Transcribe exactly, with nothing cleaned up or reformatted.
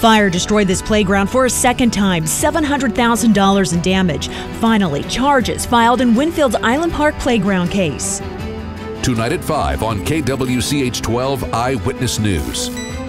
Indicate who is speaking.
Speaker 1: Fire destroyed this playground for a second time, seven hundred thousand dollars in damage. Finally, charges filed in Winfield's Island Park playground case.
Speaker 2: Tonight at five on K W C H twelve Eyewitness News.